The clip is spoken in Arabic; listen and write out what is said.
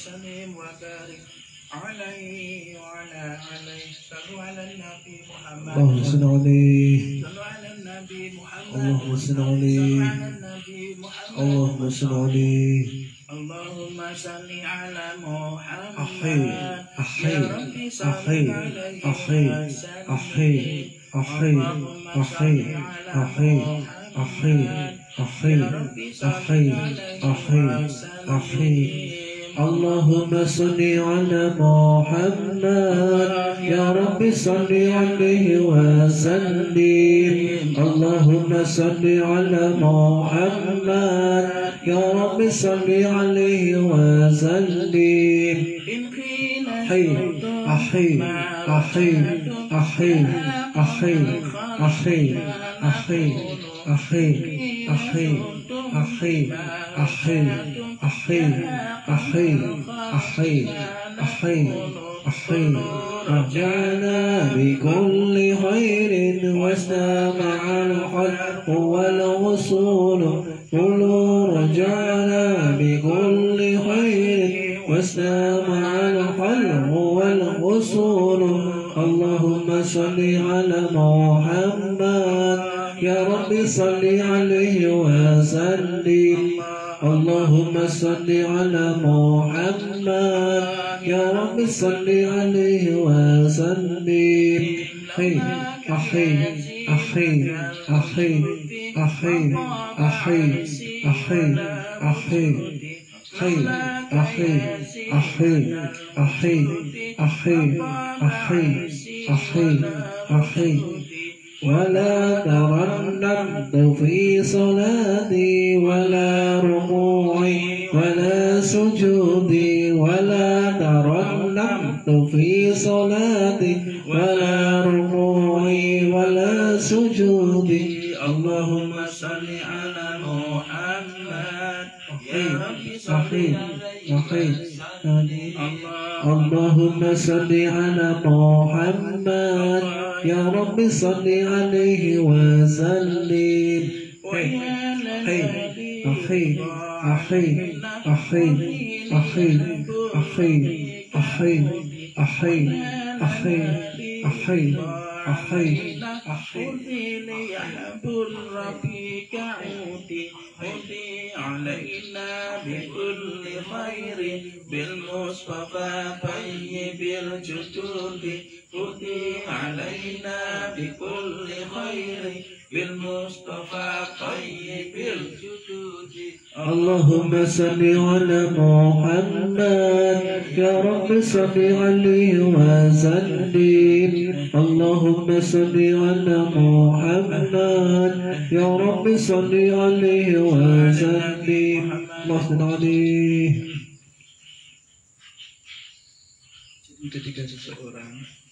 وسلم وبارك عليه وعلى عليه. صلوا على النبي محمد. اللهم صل عليه. صلوا على النبي محمد. اللهم صل صلوا عليه. على النبي محمد. اللهم صل عليه. اللهم صل على محمد. أحي أحي يا ربي صل أحي عليه أحي وسلم. أحي أحي اللهم أحي صل على أحي أحي محمد. أحي يا ربي صل أحي عليه أحي وسلم. أحي اللهم صل على محمد. يا رب صل عليه وسلم. اللهم صل على محمد. يا رب صل عليه وسلم. أحي أحي أحي أحي أحي أحي أحي أحي أحي أحي أحي أحي أحي أحي أحي أحي رجعنا بكل خير واستمع الخلق والوصول. قولوا رجعنا بكل خير واستمع الخلق والوصول. اللهم صل على محمد. يا رب صل عليه وسلم. اللهم صل على محمد. يا رب صل عليه وسلم. أحي أحي أحي أحي أحي أحي أحي أحي أحي أحي أحي أحي أحي أحي أحي أحي ولا ترنمت في صلاتي ولا ركوعي ولا سجودي. ولا ترنمت في صلاتي ولا ركوعي ولا سجودي. اللهم صل على محمد. يا رب صل عليه. اللهم صل على محمد. يا رب صل عليه وسلم. أحي أحي أحي أحي أحي أحي أحي أحي أحي أحي أحي خذي ليحب الرفيق عودي. خذي علينا بكل خير بالمصطفى طيب الجدود. خذي علينا بكل خير بالمصطفى طيب الجدود. اللهم صل على محمد. يا رب صل عليه وسلم. اللهم صل على محمد. يا رب صل عليه وسلم. اللهم عليه. Ketika seseorang